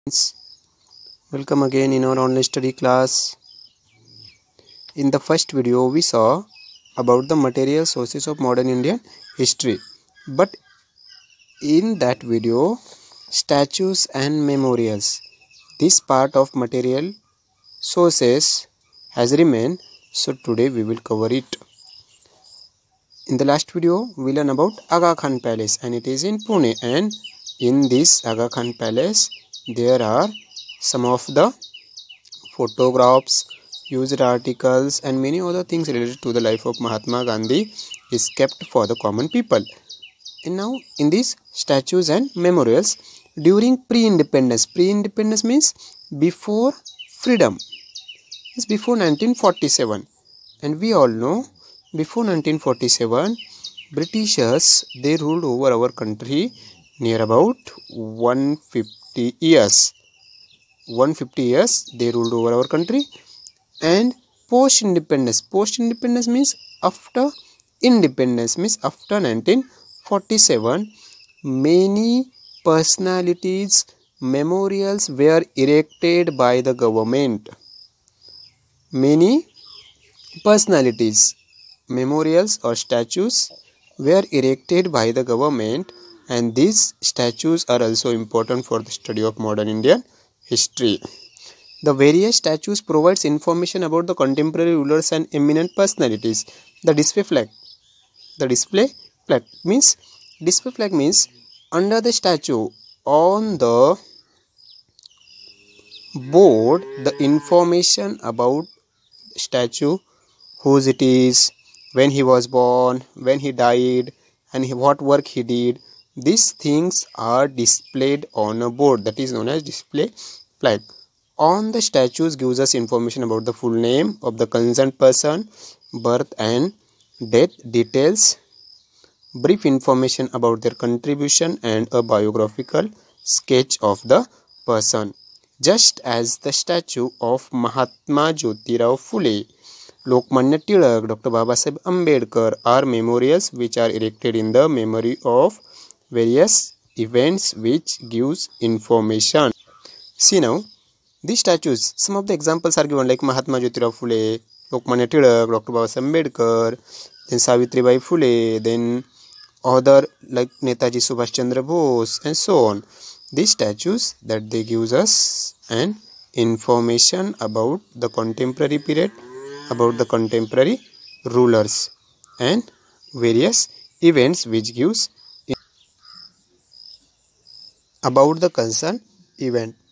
Welcome again in our online study class. In the first video we saw about the material sources of modern Indian history, but in that video statues and memorials, this part of material sources has remained, so today we will cover it. In the last video we learned about Aga Khan Palace and it is in Pune, and in this Aga Khan Palace there are some of the photographs, used articles and many other things related to the life of Mahatma Gandhi is kept for the common people. And now in these statues and memorials during pre-independence means before freedom, it's before 1947, and we all know before 1947 Britishers, they ruled over our country near about 150 years. 150 years they ruled over our country. And post-independence means after independence, means after 1947, many personalities, memorials were erected by the government. Many personalities, memorials or statues were erected by the government, and these statues are also important for the study of modern Indian history. The various statues provides information about the contemporary rulers and eminent personalities. The display flag means under the statue on the board the information about statue, whose it is, when he was born, when he died, and what work he did. These things are displayed on a board that is known as display flag. On the statues gives us information about the full name of the concerned person, birth and death details, brief information about their contribution and a biographical sketch of the person. Just as the statue of Mahatma Jyotirao Phule, Lokmanya Tilak, Dr. Babasaheb Ambedkar are memorials which are erected in the memory of various events which gives information. See now, these statues, some of the examples are given like Mahatma Jyotirao Phule, Lokmanya Tilak, Dr. Babasaheb Ambedkar, then Savitribai Phule, then other like Netaji Subhash Chandra Bose and so on. These statues that they gives us an information about the contemporary period, about the contemporary rulers and various events which gives about the concerned event.